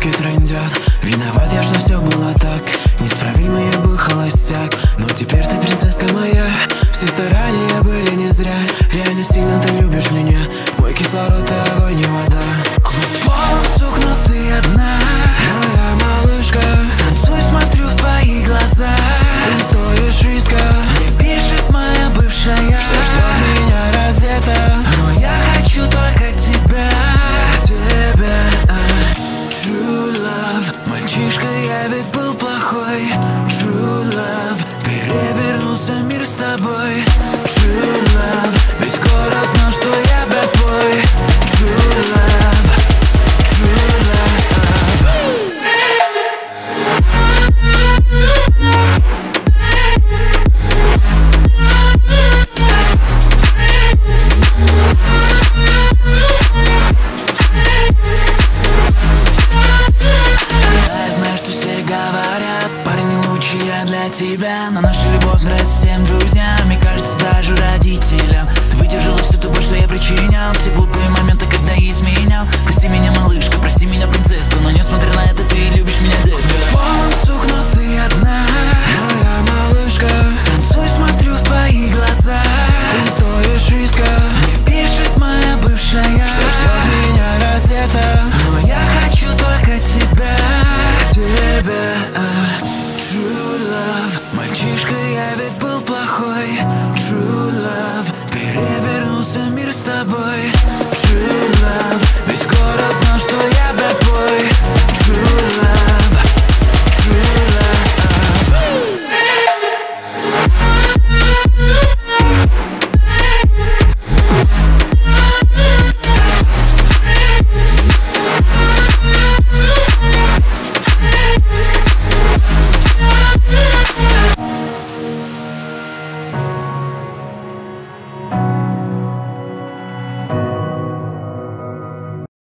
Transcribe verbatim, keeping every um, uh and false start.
тиктоке трендят. Виноват я, что все было так. Неисправимый я был холостяк, но теперь ты принцесска моя. Все старания были не зря. Реально сильно ты любишь меня. Мой кислород, ты огонь и вода. Клуб полон сук, но ты одна. Моя малышка, танцуй, смотрю в твои глаза. Ты не стоишь риска. Мне пишет моя бывшая, что ждет меня раздета. Но я хочу только тебя, тебя. True love, мальчишка, я ведь был плохой. True love, перевернулся мир с тобой. True love, весь город знал, что я бэдбой. True love, true love. Для тебя, но наша любовь нравится всем друзьям. Мне кажется, даже родителям. Ты выдержала всю ту боль, что я причинял. Все глупые моменты, когда я изменял. Прости меня, малышка, прости меня, принцесска. Но несмотря на это, ты любишь меня, детка. Полон сук, но ты одна. Моя малышка, танцуй, смотрю в твои глаза. Ты не стоишь риска. Мне пишет моя бывшая, что ждет меня раздета. Но я хочу только тебя, тебя. True love, мальчишка, я ведь был плохой. True love, перевернулся мир с тобой.